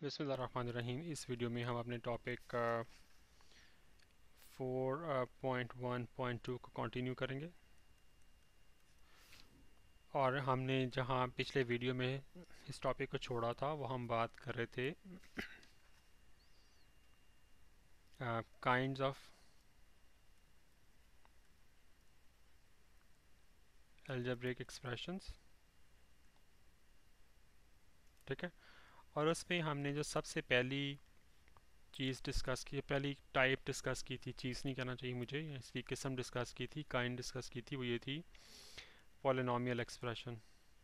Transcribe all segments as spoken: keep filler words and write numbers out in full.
बिस्मिल्लाहिर्रहमानिर्रहीम। इस वीडियो में हम अपने topic four point one point two को कंटिन्यू करेंगे और हमने जहां पिछले वीडियो में इस टॉपिक को छोड़ा था वो हम बात कर रहे थे काइंड्स ऑफ अलजेब्रिक एक्सप्रेशंस। ठीक है, और उसमें हमने जो सबसे पहली चीज़ डिस्कस की, पहली टाइप डिस्कस की थी, चीज़ नहीं कहना चाहिए मुझे, इसकी किस्म डिस्कस की थी, काइंड डिस्कस की थी, वो ये थी पॉलिनॉमियल एक्सप्रेशन।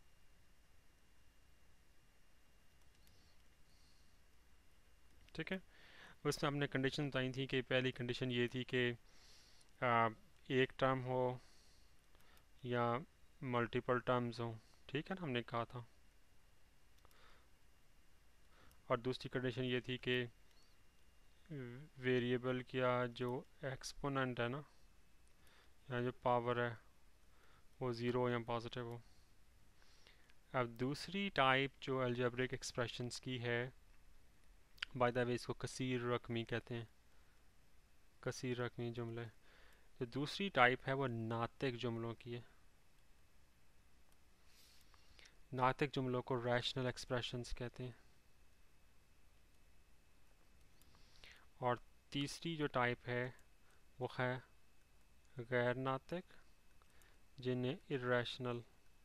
ठीक है, उसमें हमने कंडीशन बताई थी कि पहली कंडीशन ये थी कि आ, एक टर्म हो या मल्टीपल टर्म्स हो। ठीक है ना, हमने कहा था। और दूसरी कंडीशन ये थी कि वेरिएबल का जो एक्सपोनेंट है ना, या जो पावर है, वो ज़ीरो या पॉजिटिव हो। अब दूसरी टाइप जो अलजेब्रिक एक्सप्रेशंस की है, बाय द वे इसको कसीर रकमी कहते हैं, कसीर रकमी जुमले। तो दूसरी टाइप है वो नातिक जुमलों की है। नातिक जुमलों को रैशनल एक्सप्रेशंस कहते हैं। और तीसरी जो टाइप है वो है गैर नातिक, जिन्हें इर्रेशनल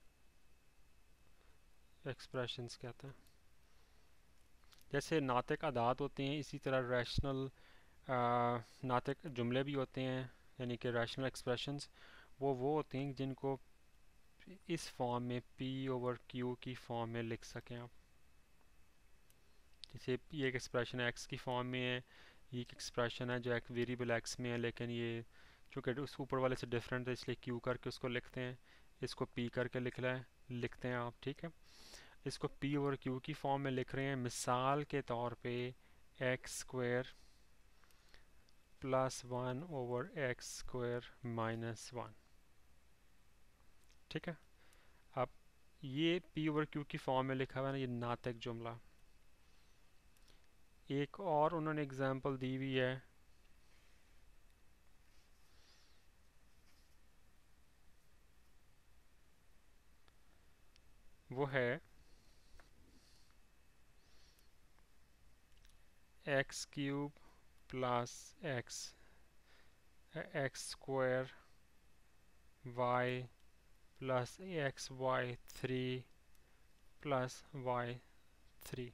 एक्सप्रेशंस कहते हैं। जैसे नातिक अदाद होते हैं, इसी तरह रैशनल नातिक जुमले भी होते हैं, यानी कि रैशनल एक्सप्रेशंस। वो वो होते हैं जिनको इस फॉर्म में पी ओवर क्यू की फॉर्म में लिख सकें आप। जैसे ये एक एक्सप्रेशन एक्स की फॉर्म में है, ये एक एक्सप्रेशन है जो एक वेरिएबल एक्स में है, लेकिन ये चूँकि उस ऊपर वाले से डिफरेंट है इसलिए क्यू करके उसको लिखते हैं, इसको पी करके लिख रहा है लिखते हैं आप। ठीक है, इसको पी ओवर क्यू की फॉर्म में लिख रहे हैं। मिसाल के तौर पे X square plus one over X square minus one. ठीक है, अब ये पी ओवर क्यू की फॉर्म में लिखा हुआ है ना, ये नातिक जुमला। एक और उन्होंने एग्जांपल दी हुई है, वो है X cube plus X X square Y plus X Y three plus Y three.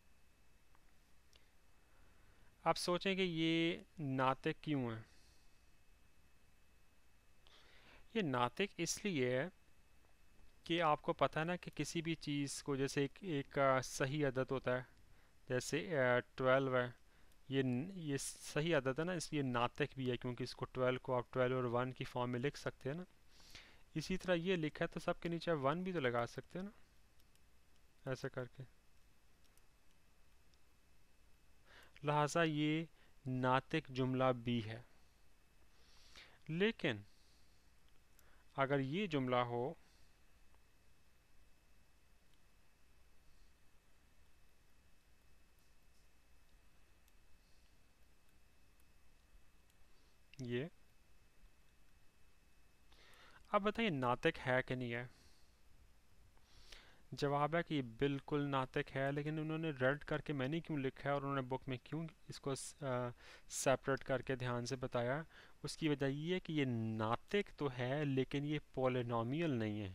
आप सोचें कि ये नातिक क्यों है। ये नातिक इसलिए है कि आपको पता है ना कि किसी भी चीज़ को, जैसे एक, एक आ, सही अदद होता है, जैसे ट्वेल्व है, ये ये सही अदद है ना, इसलिए नातिक भी है, क्योंकि इसको ट्वेल्व को आप ट्वेल्व और वन की फॉर्म में लिख सकते हैं ना। इसी तरह ये लिखा है तो सबके नीचे वन भी तो लगा सकते हैं ना, ऐसा करके। लिहाजा ये नातिक जुमला भी है। लेकिन अगर ये जुमला हो ये, अब बताइए नातिक है कि नहीं है। जवाब है कि ये बिल्कुल नातिक है, लेकिन उन्होंने रेड करके मैंने क्यों लिखा है और उन्होंने बुक में क्यों इसको सेपरेट करके ध्यान से बताया, उसकी वजह ये है कि ये नातिक तो है लेकिन ये पॉलिनॉमियल नहीं है।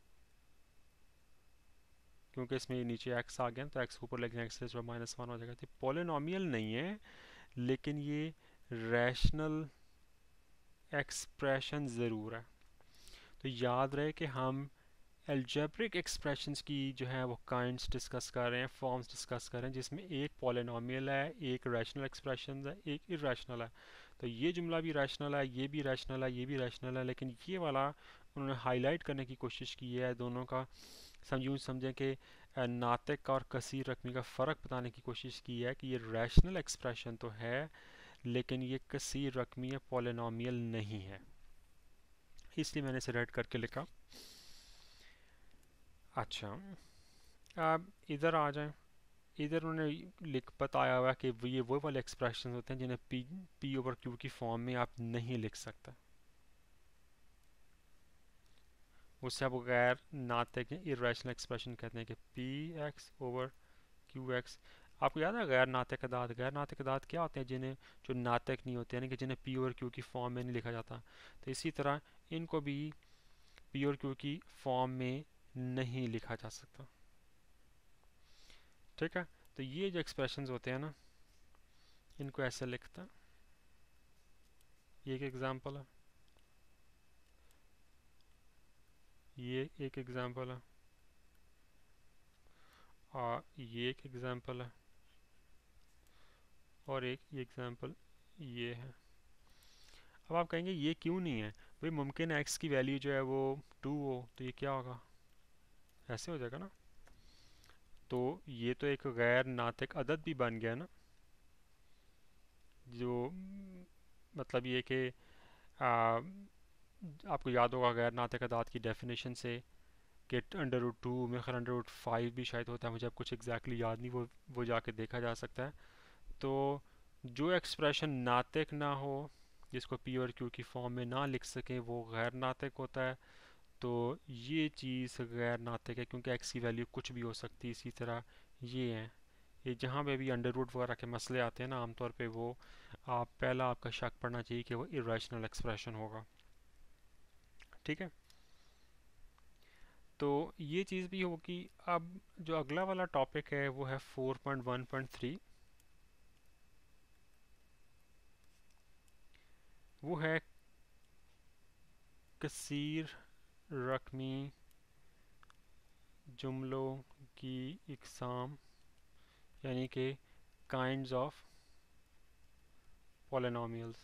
क्योंकि इसमें ये नीचे एक्स आ गया तो एक्स ऊपर लेकिन एक्स माइनस वन हो जाएगा, तो पॉलिनॉमियल नहीं है, लेकिन ये रैशनल एक्सप्रेशन ज़रूर है। तो याद रहे कि हम अलजेब्रिक एक्सप्रेशंस की जो है वो काइंड्स डिस्कस कर रहे हैं, फॉर्म्स डिस्कस कर रहे हैं, जिसमें एक पॉलिनॉमियल है, एक रैशनल एक्सप्रेशन है, एक इरेशनल है। तो ये जुमला भी रैशनल है, ये भी रैशनल है, ये भी रैशनल है, लेकिन ये वाला उन्होंने हाईलाइट करने की कोशिश की है दोनों का। समझूँ समझें कि नातिक और कसीर रकमी का फ़र्क बताने की कोशिश की है कि ये रैशनल एक्सप्रेशन तो है लेकिन ये कसीर रकमी या पॉलिनॉमियल नहीं है, इसलिए मैंने इसे रेड करके लिखा। अच्छा, अब इधर आ जाएं। इधर उन्होंने लिख बताया हुआ कि वो ये वो वाले एक्सप्रेशन होते हैं जिन्हें पी पी ओवर क्यू की फॉर्म में आप नहीं लिख सकते, उससे आप गैर नातिक इरेशनल एक्सप्रेशन कहते हैं कि P X over Q X. आपको याद है गैर नातिक अदाद, गैर नातिक अदाद क्या होते हैं? जिन्हें जो नातिक नहीं होते, यानी कि जिन्हें पी और क्यू की फॉर्म में नहीं लिखा जाता। तो इसी तरह इनको भी पी और क्यू की फॉर्म में नहीं लिखा जा सकता। ठीक है, तो ये जो एक्सप्रेशंस होते हैं ना, इनको ऐसे लिखता है। ये एक एग्जांपल है, ये एक एग्जांपल है, और ये एक एग्जांपल है, और एक ये एग्जांपल ये है। अब आप कहेंगे ये क्यों नहीं है? भाई मुमकिन है एक्स की वैल्यू जो है वो टू हो, तो ये क्या होगा? ऐसे हो जाएगा ना। तो ये तो एक गैर नातिक अदद भी बन गया ना, जो मतलब ये कि आ, आपको याद होगा गैर नातिक अदाद की डेफिनेशन से कि अंडर रूट टू, मेरे ख्याल अंडर रूट फाइव भी शायद होता है, मुझे अब कुछ एग्जैक्टली exactly याद नहीं, वो वो जाके देखा जा सकता है। तो जो एक्सप्रेशन नातिक ना हो, जिसको पी और क्यू की फॉर्म में ना लिख सकें, वो गैर नातिक होता है। तो ये चीज़ गैर नातिक है क्योंकि एक्स की वैल्यू कुछ भी हो सकती है। इसी तरह ये है, ये जहाँ पे भी अंडर रूट वगैरह के मसले आते हैं ना, आमतौर पे वो आप पहला आपका शक पड़ना चाहिए कि वो इरेशनल एक्सप्रेशन होगा। ठीक है, तो ये चीज़ भी होगी। अब जो अगला वाला टॉपिक है वो है four point one point three. वो है कसीर रकमी जुमलों की इकसाम, यानी कि काइंड्स ऑफ पॉलिनॉमियल्स।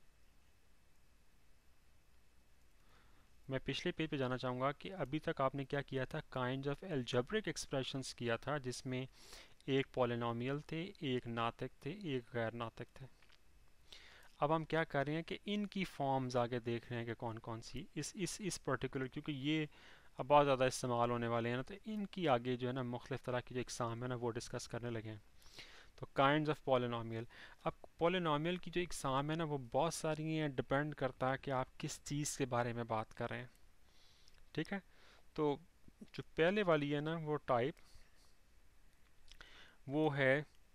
मैं पिछले पेज पे जाना चाहूँगा कि अभी तक आपने क्या किया था, काइंड्स ऑफ एल्जेब्रिक एक्सप्रेशंस किया था, जिसमें एक पॉलिनॉमियल थे, एक नातिक थे, एक गैर नातिक थे। अब हम क्या कर रहे हैं कि इनकी फॉर्म्स आगे देख रहे हैं कि कौन कौन सी इस इस इस पर्टिकुलर, क्योंकि ये अब बहुत ज़्यादा इस्तेमाल होने वाले हैं ना, तो इनकी आगे जो है ना मुख्तलिफ तरह की जो इकसाम है ना वो डिस्कस करने लगे हैं। तो काइंड्स ऑफ पॉलिनॉमियल। अब पॉलिनॉमियल की जो इकसाम है ना वो बहुत सारी हैं, डिपेंड करता है कि आप किस चीज़ के बारे में बात कर रहे हैं। ठीक है, तो जो पहले वाली है ना वो टाइप, वो है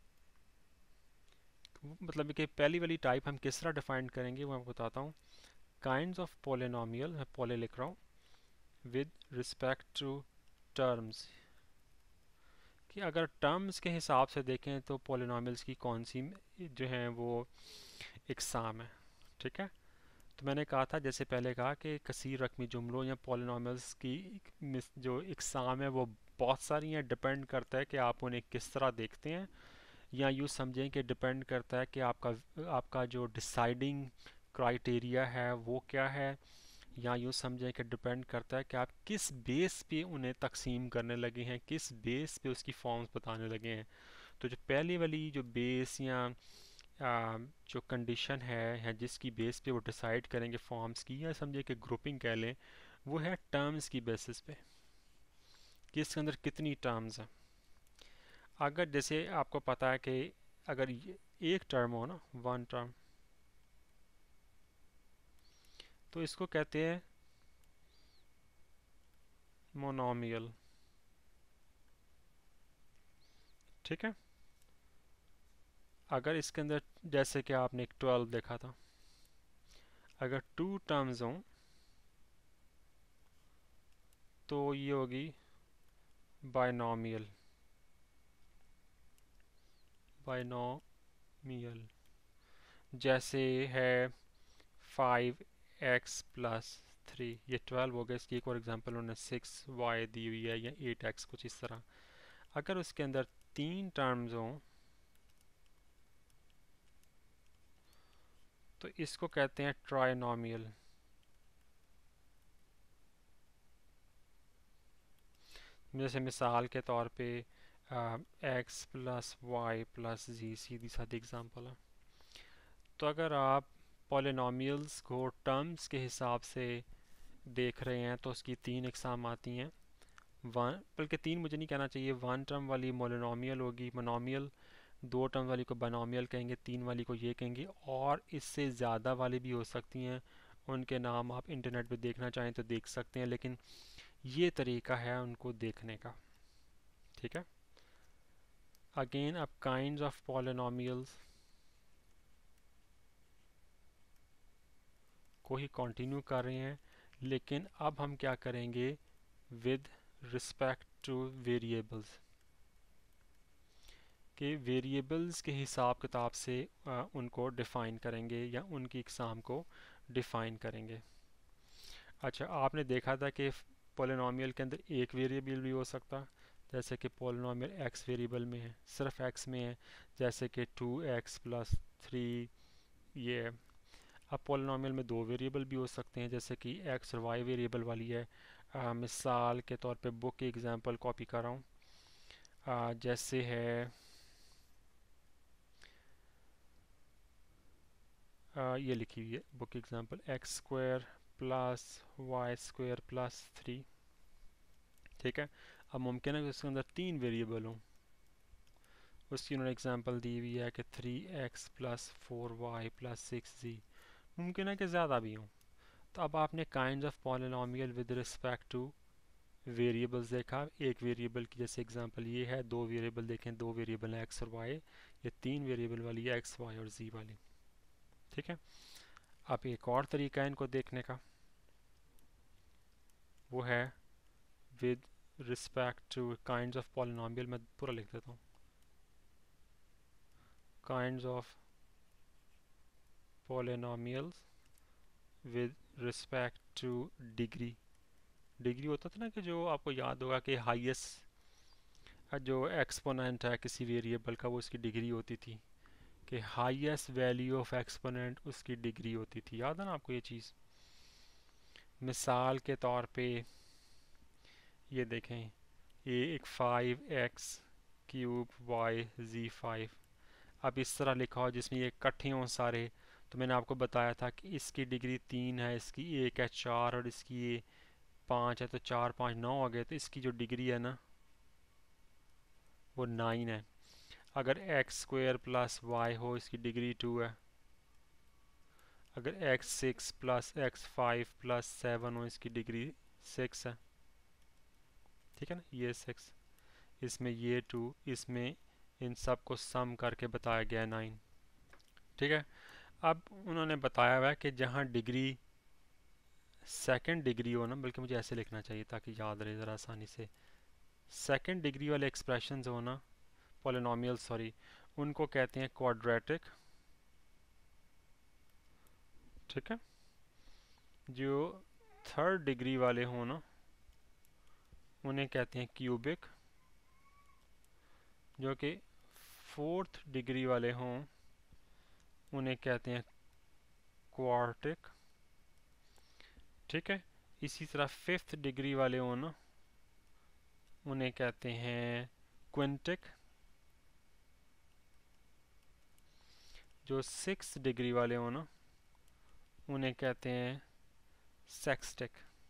मतलब कि पहली वाली टाइप हम किस तरह डिफाइन करेंगे वो मैं बताता हूँ। काइंड्स ऑफ पॉलिनॉमियल, मैं पॉली लिख रहा हूँ, विद रिस्पेक्ट टू टर्म्स, कि अगर टर्म्स के हिसाब से देखें तो पॉलिनॉमियल्स की कौन सी जो हैं वो इकसाम है। ठीक है, तो मैंने कहा था, जैसे पहले कहा कि कसीर रकमी जुमलों या पॉलिनॉमियल्स की जो इकसाम है वो बहुत सारी हैं, डिपेंड करता है कि आप उन्हें किस तरह देखते हैं, या यूँ समझें कि डिपेंड करता है कि आपका आपका जो डिसाइडिंग क्राइटेरिया है वो क्या है, या यूँ समझें कि डिपेंड करता है कि आप किस बेस पे उन्हें तकसीम करने लगे हैं, किस बेस पे उसकी फॉर्म्स बताने लगे हैं। तो जो पहली वाली जो बेस या आ, जो कंडीशन है या जिसकी बेस पे वो डिसाइड करेंगे फॉर्म्स की, या समझे कि ग्रुपिंग कह लें, वो है टर्म्स की बेसिस पे कि इसके अंदर कितनी टर्म्स हैं। अगर जैसे आपको पता है कि अगर एक टर्म हो ना, वन टर्म, तो इसको कहते हैं मोनोमियल। ठीक है, अगर इसके अंदर जैसे कि आपने एक ट्वेल्व देखा था, अगर टू टर्म्स हों तो ये होगी बायनॉमियल। बायनॉमियल जैसे है फाइव एक्स प्लस थ्री, ये ट्वेल्व हो गया। इसकी एक और एग्जांपल उन्होंने सिक्स वाई दी हुई है, या एट एक्स, कुछ इस तरह। अगर उसके अंदर तीन टर्म्स हों तो इसको कहते हैं ट्राइनॉमियल। जैसे मिसाल के तौर पे X plus Y plus Z, सीधी सादी एग्जांपल है। तो अगर आप पॉलिनॉमियल्स को टर्म्स के हिसाब से देख रहे हैं तो उसकी तीन इकसाम आती हैं, वन, बल्कि तीन मुझे नहीं कहना चाहिए, वन टर्म वाली मोनोमियल होगी मोनोमियल, दो टर्म वाली को बाइनोमियल कहेंगे, तीन वाली को ये कहेंगे, और इससे ज़्यादा वाली भी हो सकती हैं। उनके नाम आप इंटरनेट पे देखना चाहें तो देख सकते हैं, लेकिन ये तरीका है उनको देखने का। ठीक है, अगेन अब काइंड्स ऑफ पॉलिनोमियल्स को ही कंटिन्यू कर रहे हैं, लेकिन अब हम क्या करेंगे विद रिस्पेक्ट टू वेरिएबल्स, के वेरिएबल्स के हिसाब किताब से आ, उनको डिफ़ाइन करेंगे या उनकी इकसाम को डिफ़ाइन करेंगे। अच्छा, आपने देखा था कि पॉलिनॉमियल के अंदर एक वेरिएबल भी हो सकता, जैसे कि पॉलिनॉमियल एक्स वेरिएबल में है, सिर्फ एक्स में है, जैसे कि टू एक्स प्लस थ्री ये है। अब पॉलिनॉमियल में दो वेरिएबल भी हो सकते हैं, जैसे कि एक्स और वाई वेरिएबल वाली है। आ, मिसाल के तौर पे बुक की एग्जांपल कॉपी कर रहा हूँ, जैसे है आ, ये लिखी हुई है book example, X square plus Y square plus three. ठीक है, अब मुमकिन है कि उसके अंदर तीन वेरिएबल हों। उसकी उन्होंने एग्जांपल दी हुई है कि three X plus four Y plus six Z, मुमकिन है कि ज़्यादा भी हों। तो अब आपने kinds of polynomial with respect to variables देखा, एक वेरिएबल की जैसे एग्जांपल ये है, दो वेरिएबल देखें, दो वेरिएबल हैं एक्स और वाई, ये तीन वेरिएबल वाली है एक्स वाई और जी वाली। ठीक है, अब एक और तरीका है इनको देखने का, वो है with respect to kinds of polynomial. मैं पूरा लिख देता हूँ, kinds of polynomials with respect to degree. Degree होता था ना कि जो आपको याद होगा कि हाईएस्ट जो एक्सपोनेंट है किसी वेरिएबल का वो उसकी डिग्री होती थी, कि हाईएस्ट वैल्यू ऑफ एक्सपोनेंट उसकी डिग्री होती थी। याद है ना आपको ये चीज़? मिसाल के तौर पे ये देखें, ये एक five X cube Y Z five, अब इस तरह लिखा हो जिसमें ये इकट्ठे हों सारे, तो मैंने आपको बताया था कि इसकी डिग्री तीन है, इसकी एक है चार, और इसकी ये पाँच है, तो चार पाँच नौ हो गए, तो इसकी जो डिग्री है ना वो नाइन है। अगर एक्स स्क्वायर प्लस वाई हो इसकी डिग्री टू है, अगर X six plus X five plus seven हो इसकी डिग्री सिक्स है। ठीक है ना, ये सिक्स, इसमें ये टू, इसमें इन सब को सम करके बताया गया नाइन। ठीक है, अब उन्होंने बताया हुआ है कि जहाँ डिग्री सेकंड डिग्री हो ना, बल्कि मुझे ऐसे लिखना चाहिए ताकि याद रहे ज़रा आसानी से, सेकंड डिग्री वाले एक्सप्रेशंस हो ना पॉलिनॉमियल सॉरी, उनको कहते हैं क्वाड्रेटिक। ठीक है, जो थर्ड डिग्री वाले हों ना उन्हें कहते हैं क्यूबिक, जो कि फोर्थ डिग्री वाले हों उन्हें कहते हैं क्वार्टिक। ठीक है, इसी तरह फिफ्थ डिग्री वाले हों ना उन्हें कहते हैं क्विंटिक, जो सिक्स डिग्री वाले हों ना उन्हें कहते हैं सेक्सटिक।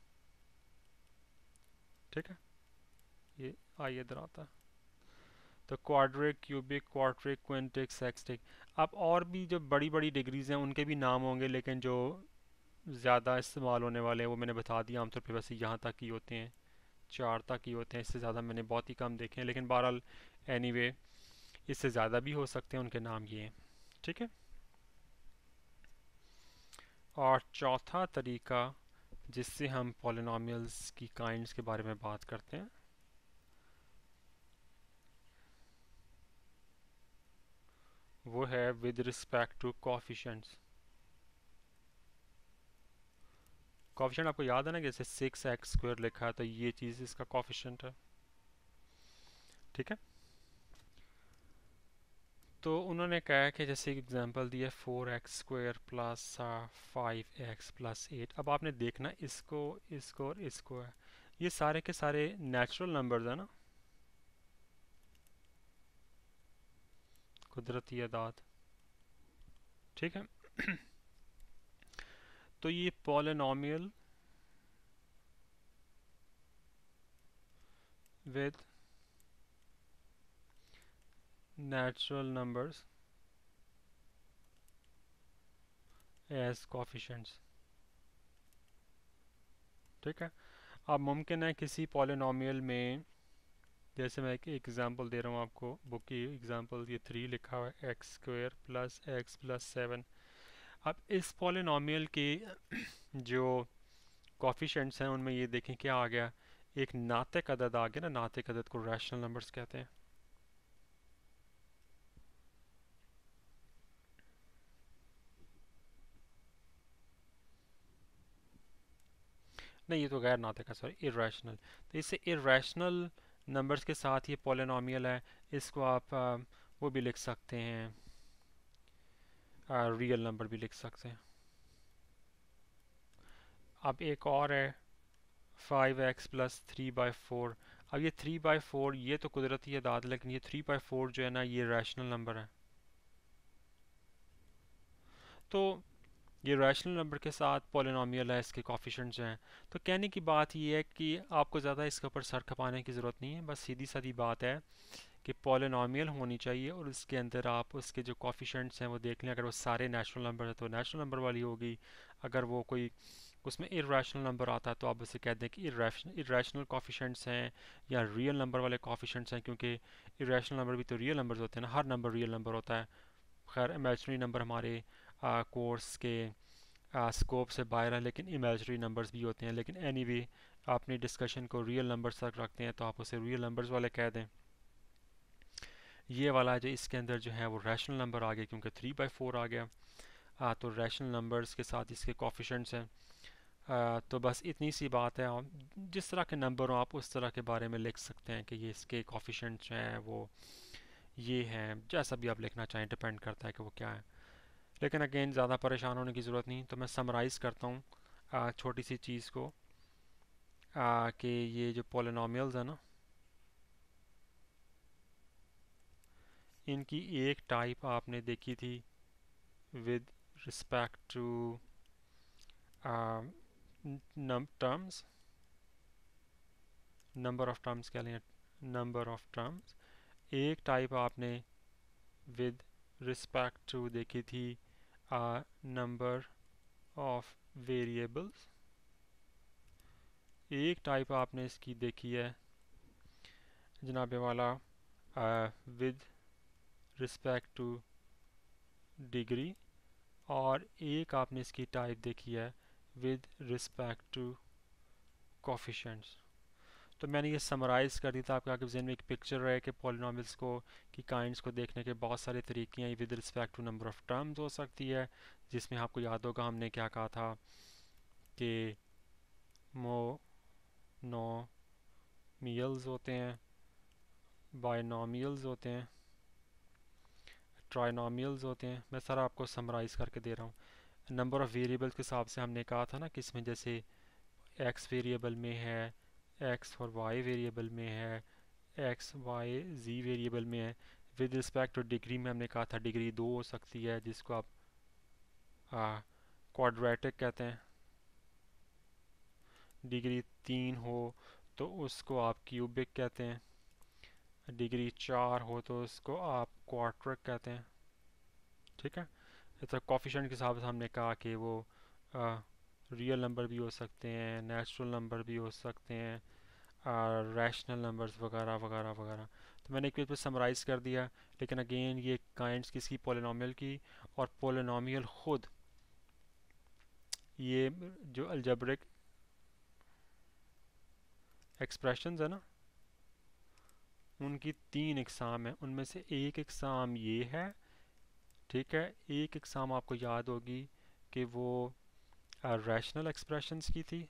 ठीक है, ये आइए इधर आता है, तो क्वाड्रिक, क्यूबिक, क्वार्ट्रिक, क्विंटिक, सेक्सटिक। अब और भी जो बड़ी बड़ी डिग्रीज हैं उनके भी नाम होंगे, लेकिन जो ज़्यादा इस्तेमाल होने वाले हैं वो मैंने बता दिया, आमतौर पर वैसे यहाँ तक ही होते हैं, चार तक ही होते हैं, इससे ज़्यादा मैंने बहुत ही कम देखे हैं, लेकिन बहरहाल एनीवे इससे ज़्यादा भी हो सकते हैं, उनके नाम ये हैं। ठीक है, और चौथा तरीका जिससे हम पॉलिनॉमियल्स की काइंड्स के बारे में बात करते हैं वो है with respect to coefficients. Coefficient आपको याद है ना, जैसे सिक्स एक्स स्क्वायर लिखा है तो ये चीज़ इसका कोफिशिएंट है। ठीक है, तो उन्होंने कहा कि जैसे एग्जांपल दिया four X square plus five X plus eight. अब आपने देखना इसको इसको और इसको है, ये सारे के सारे नेचुरल नंबर्स है ना, कुदरती अदाद। ठीक है, तो ये polynomial with natural numbers as coefficients। ठीक है। अब मुमकिन है किसी पॉलिनॉमियल में, जैसे मैं एक एग्जांपल दे रहा हूँ आपको, बुक की एग्जांपल, ये थ्री लिखा हुआ है X square plus X plus seven. अब इस पॉलिनॉमियल के जो कोफिशेंट्स हैं उनमें ये देखें क्या आ गया, एक नातिक अदद आ गया ना। नातिक अदद को रैशनल नंबर्स कहते हैं। नहीं, ये तो गैर नातिक है, सॉरी, इरेशनल। तो इससे इरेशनल नंबर्स के साथ ये पॉलिनॉमियल है, इसको आप आ, वो भी लिख सकते हैं, रियल नंबर भी लिख सकते हैं। अब एक और है five X plus three by four. अब ये थ्री बाई फोर ये तो कुदरती अदाद है, लेकिन ये थ्री बाई फोर जो है ना ये रैशनल नंबर है। तो ये रैशनल नंबर के साथ पॉलिनॉमियल है, इसके कोफिशिएंट्स हैं। तो कहने की बात ये है कि आपको ज़्यादा इसके ऊपर सर खपाने की ज़रूरत नहीं है, बस सीधी सादी बात है कि पॉलिनॉमियल होनी चाहिए और उसके अंदर आप उसके जो कोफिशिएंट्स हैं वो देख लें। अगर वो सारे नेचुरल नंबर है तो नेचुरल नंबर वाली होगी। अगर वो कोई उसमें इरेशनल नंबर आता है तो आप उसे कह दें कि इरेशनल इरेशनल कोफिशिएंट्स हैं या रियल नंबर वाले कोफिशिएंट्स हैं, क्योंकि इरेशनल नंबर भी तो रियल नंबर्स होते हैं ना, हर नंबर रियल नंबर होता है। खैर इमेजिनरी नंबर हमारे कोर्स के स्कोप से बाहर है, लेकिन इमेजिनरी नंबर्स भी होते हैं। लेकिन एनीवे आप अपनी डिस्कशन को रियल नंबर्स तक रखते हैं तो आप उसे रियल नंबर्स वाले कह दें। ये वाला जो इसके अंदर जो है वो रैशनल नंबर आ गया, क्योंकि थ्री बाई फोर आ गया। आ, तो रैशनल नंबर्स के साथ इसके कोफिशिएंट्स हैं। आ, तो बस इतनी सी बात है। आप जिस तरह के नंबर हो आप उस तरह के बारे में लिख सकते हैं कि ये इसके कोफिशिएंट्स हैं, वो ये हैं, जैसा भी आप लिखना चाहें, डिपेंड करता है कि वो क्या है। लेकिन अगेन ज़्यादा परेशान होने की ज़रूरत नहीं। तो मैं समराइज़ करता हूँ छोटी सी चीज़ को, आ, कि ये जो पोलिनोमियल्स हैं ना, इनकी एक टाइप आपने देखी थी with respect to terms, number of terms कह लें, नंबर ऑफ टर्म्स। एक टाइप आपने विद रिस्पेक्ट टू देखी थी नंबर ऑफ वेरिएबल्स। एक टाइप आपने इसकी देखी है जनाब वाला विद रिस्पेक्ट टू डिग्री, और एक आपने इसकी टाइप देखी है विद रिस्पेक्ट टू कोफिशिएंट्स। तो मैंने ये समराइज़ कर दिया था आपके आगे जहन में एक पिक्चर रहे कि पॉलिनॉमियल्स को की काइंड्स को देखने के बहुत सारे तरीके हैं। With respect to number of terms हो सकती है, जिसमें आपको याद होगा हमने क्या कहा था कि मोनोमियल्स होते हैं, बाइनोमियल्स होते हैं, ट्राइनोमियल्स होते हैं। मैं सारा आपको समराइज़ करके दे रहा हूँ। नंबर ऑफ़ वेरिएबल्स के हिसाब से हमने कहा था ना कि इसमें जैसे एक्स वेरिएबल में है, एक्स और वाई वेरिएबल में है, एक्स वाई जी वेरिएबल में है। विद रिस्पेक्ट टू डिग्री में हमने कहा था डिग्री दो हो सकती है, जिसको आप क्वाड्रेटिक कहते हैं। डिग्री तीन हो तो उसको आप क्यूबिक कहते हैं। डिग्री चार हो तो उसको आप क्वाड्रिक कहते हैं। ठीक है। तो कोफिशिएंट के हिसाब से हमने कहा कि वो रियल नंबर भी हो सकते हैं, नेचुरल नंबर भी हो सकते हैं, रैशनल नंबर्स वगैरह वगैरह वगैरह। तो मैंने एक पेज पे समराइज़ कर दिया। लेकिन अगेन ये काइंड्स किसकी, पोलिनोमियल की। और पोलिनोमियल ख़ुद ये जो अलजेब्रिक एक्सप्रेशंस है ना, उनकी तीन इकसाम है। उनमें से एक इकसाम ये है, ठीक है। एक इकसाम आपको याद होगी कि वो रैशनल एक्सप्रेशंस की थी,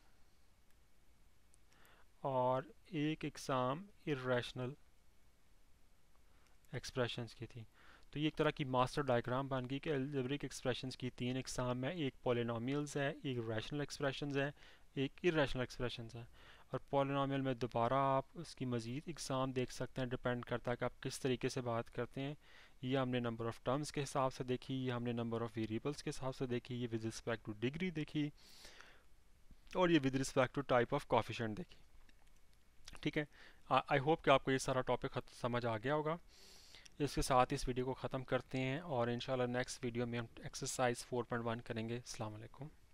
और एक एग्ज़ाम इरेशनल एक्सप्रेशंस की थी। तो ये एक तरह की मास्टर डायग्राम बन गई कि अलजेब्रिक एक्सप्रेशंस की तीन एग्ज़ाम है। एक पॉलिनोमियल्स है, एक रैशनल एक्सप्रेशंस है, एक इरेशनल एक्सप्रेशंस है। और पॉलिनोमियल में दोबारा आप उसकी मज़ीद एग्ज़ाम देख सकते हैं, डिपेंड करता है कि आप किस तरीके से बात करते हैं। ये हमने नंबर ऑफ़ टर्म्स के हिसाब से देखी, ये हमने नंबर ऑफ़ वेरिएबल्स के हिसाब से देखी, ये विद रिस्पेक्ट टू डिग्री देखी, और ये with respect to type of coefficient देखी। ठीक है। आई होप कि आपको ये सारा टॉपिक समझ आ गया होगा। इसके साथ इस वीडियो को ख़त्म करते हैं और इंशाल्लाह नेक्स्ट वीडियो में हम एक्सरसाइज फोर पॉइंट वन करेंगे। अस्सलाम वालेकुम।